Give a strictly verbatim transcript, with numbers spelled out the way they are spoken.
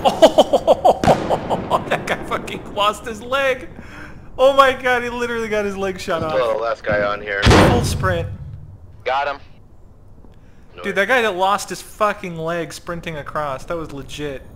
Oh, that guy fucking lost his leg. Oh my god, he literally got his leg shot off. Oh, the last guy on here. Full sprint. Got him. Dude, that guy that lost his fucking leg sprinting across, that was legit.